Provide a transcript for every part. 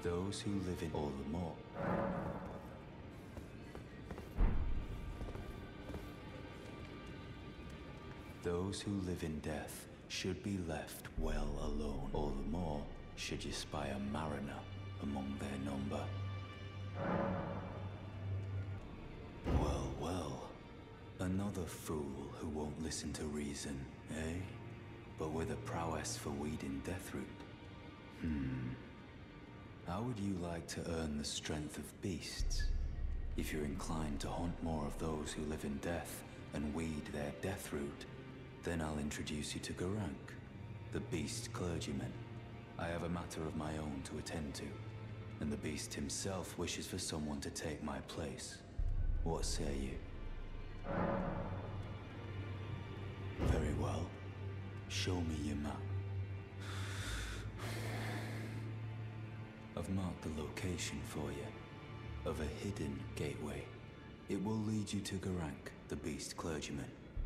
Those who live in Ullamore. Those who live in death should be left well alone. All the more should you spy a mariner among their number. Well, well. Another fool who won't listen to reason, eh? But with a prowess for weeding Deathroot. How would you like to earn the strength of beasts? If you're inclined to hunt more of those who live in death and weed their Deathroot, then I'll introduce you to Gurranq, the beast clergyman. I have a matter of my own to attend to, and the beast himself wishes for someone to take my place. What say you? Very well. Show me your map. I've marked the location for you, of a hidden gateway. It will lead you to Gurranq, the beast clergyman.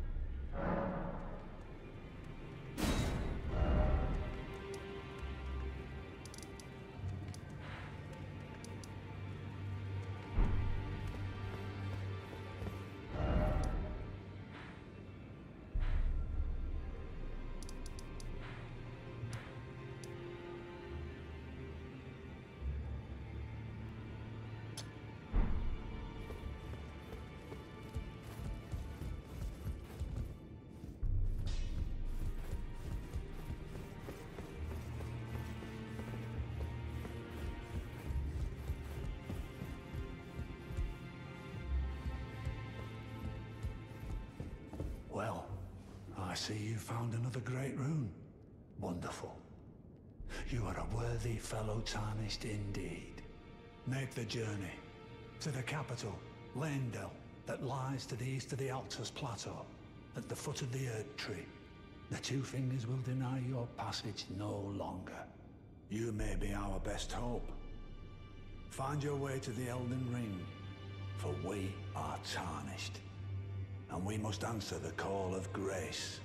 Well, I see you found another great rune. Wonderful. You are a worthy fellow Tarnished indeed. Make the journey to the capital, Leyndell, that lies to the east of the Altus Plateau, at the foot of the Erd Tree. The Two Fingers will deny your passage no longer. You may be our best hope. Find your way to the Elden Ring, for we are Tarnished. And we must answer the call of grace.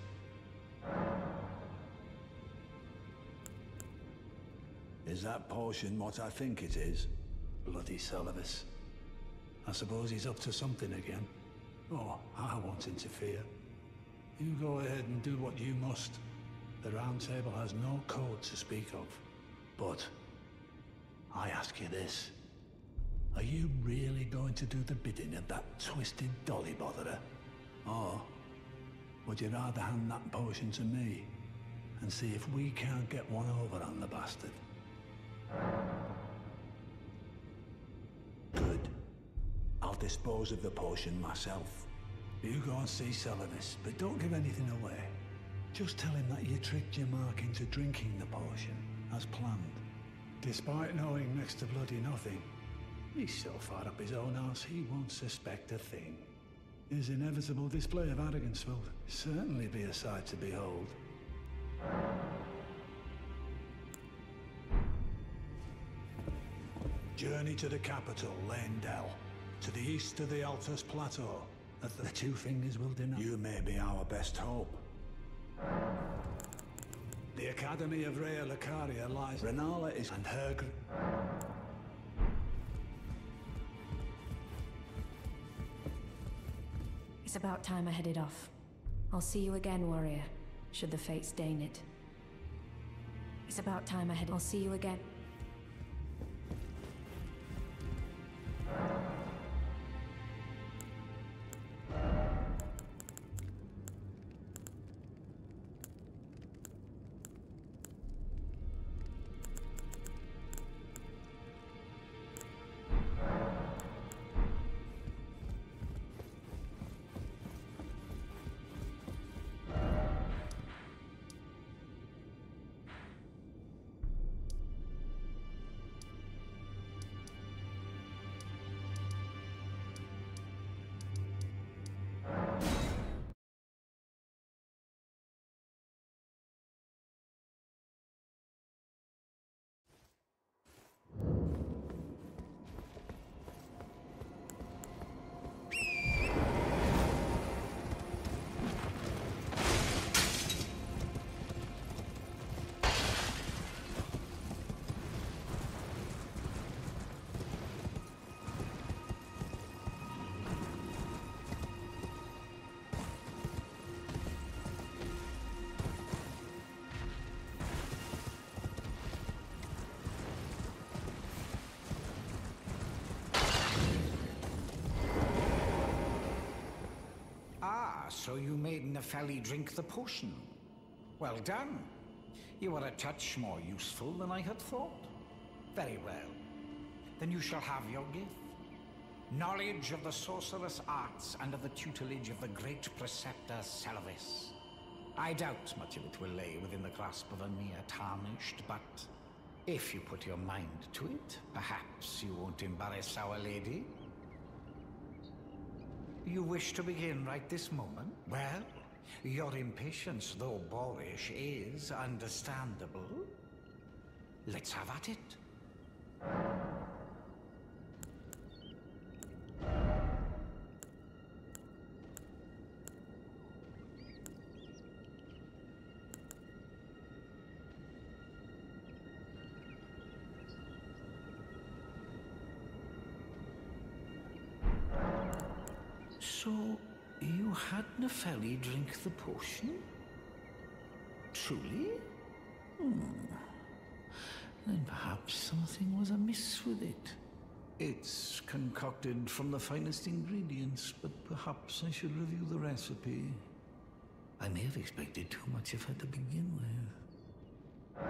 Is that potion what I think it is? Bloody Seluvis. I suppose he's up to something again. Oh, I won't interfere. You go ahead and do what you must. The Round Table has no code to speak of. But I ask you this. Are you really going to do the bidding of that twisted dolly botherer? Or would you rather hand that potion to me and see if we can't get one over on the bastard? Good. I'll dispose of the potion myself. You go and see Seluvis, but don't give anything away. Just tell him that you tricked your mark into drinking the potion, as planned. Despite knowing next to bloody nothing, he's so far up his own arse he won't suspect a thing. His inevitable display of arrogance will certainly be a sight to behold. Journey to the capital, Leyndell. To the east of the Altus Plateau, that the Two Fingers will deny. You may be our best hope. The Academy of Raya Lucaria lies... Rennala is... and her... It's about time I headed off. I'll see you again, warrior, should the fates deign it. It's about time I headed... I'll see you again. so you made Nepheli drink the potion. Well done. You are a touch more useful than I had thought. Very well. Then you shall have your gift. Knowledge of the sorcerous arts under the tutelage of the great preceptor Selvis. I doubt much of it will lay within the grasp of a mere tarnished, but if you put your mind to it, perhaps you won't embarrass our lady. You wish to begin right this moment? Well, your impatience, though boorish, is understandable. Let's have at it. So, you had Nepheli drink the potion? Truly? Then perhaps something was amiss with it. It's concocted from the finest ingredients, but perhaps I should review the recipe. I may have expected too much of her to begin with.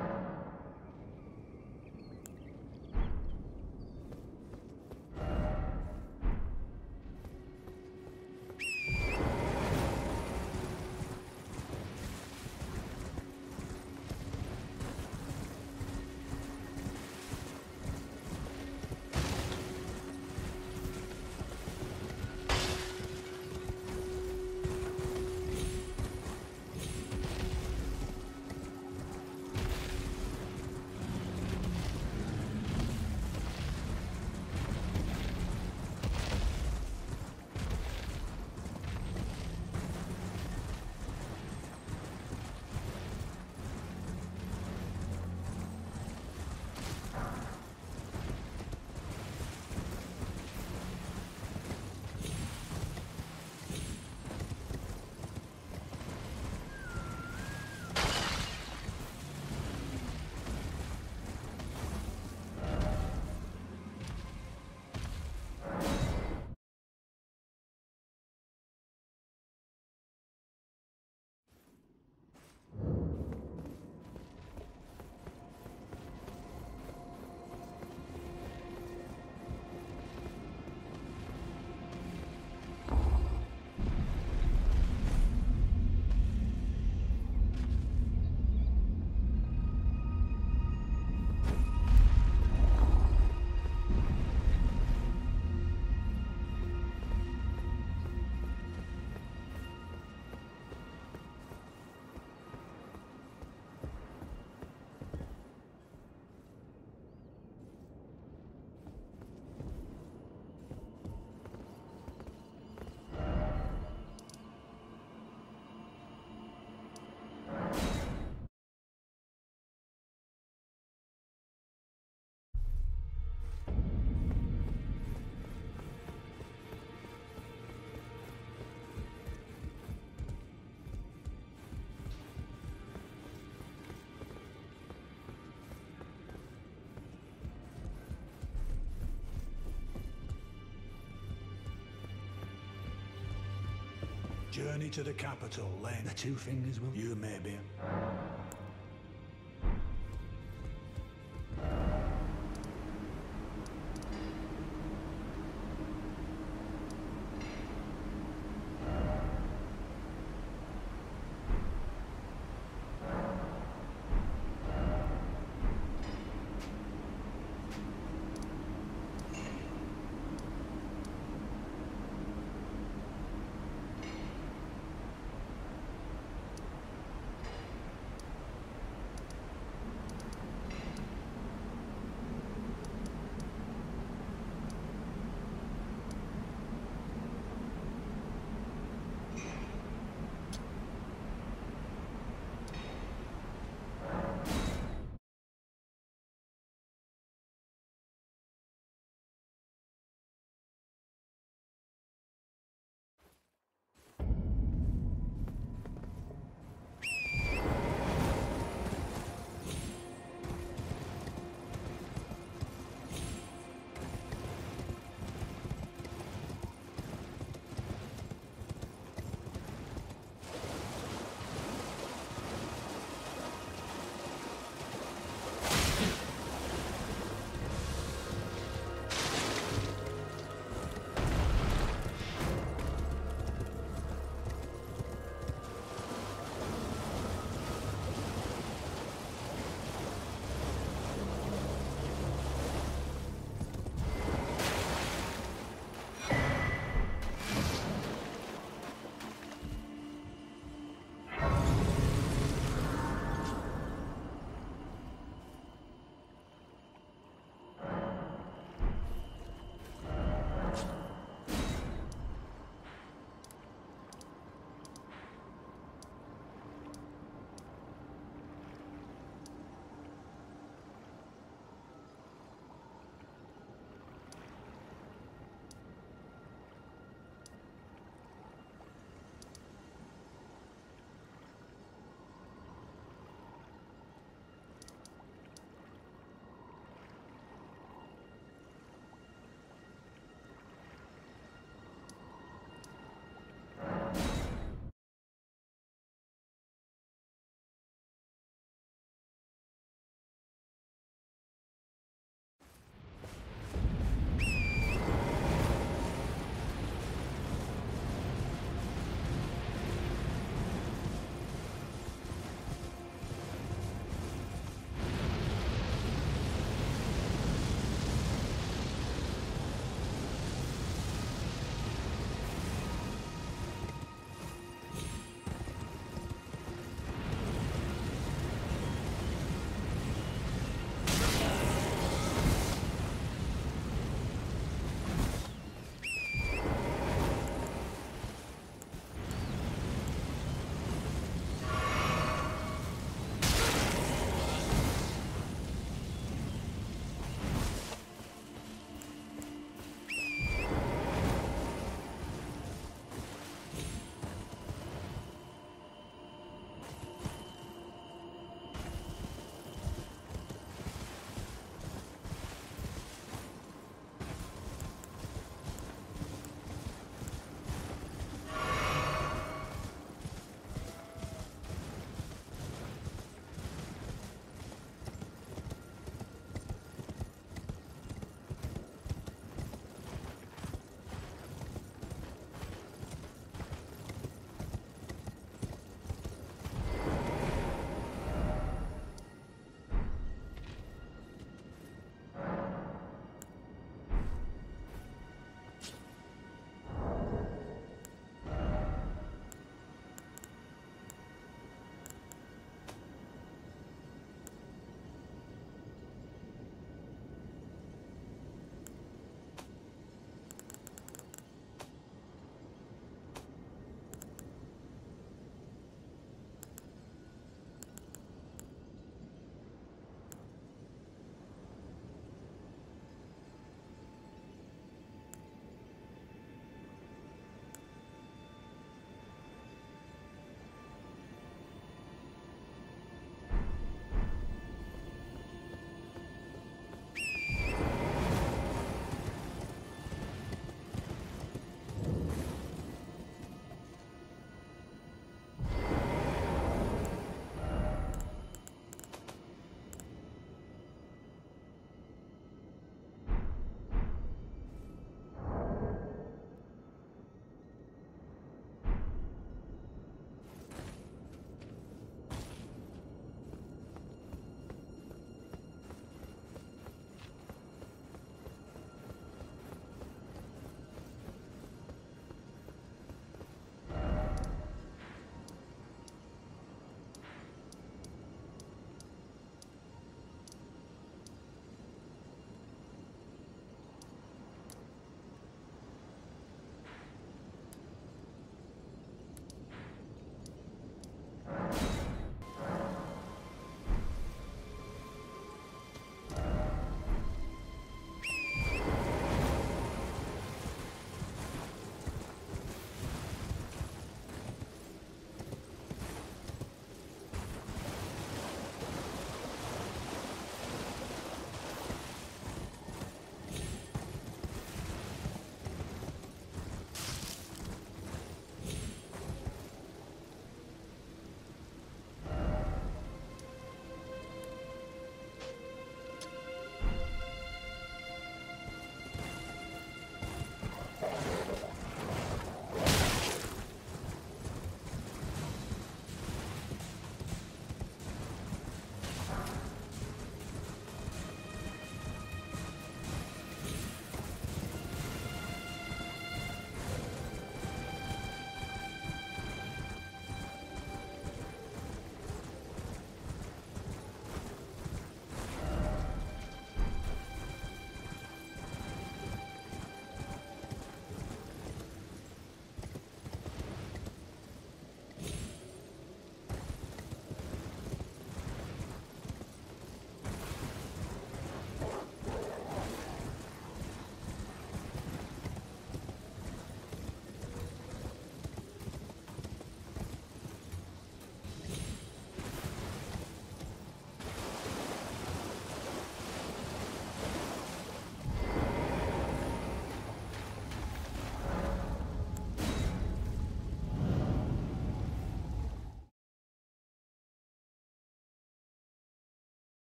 Journey to the capital, laying the two fingers will you maybe.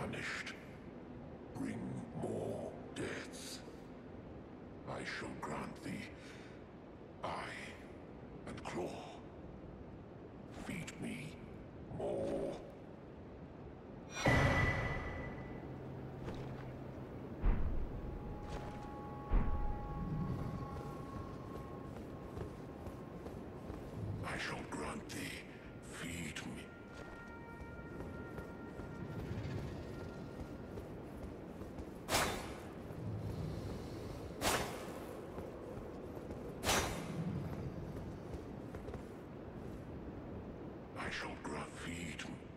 punished. Bring more deaths. I shall grant thee eye and claw. Feed me more. I shall grant thee, feed me. I shall grant feed me.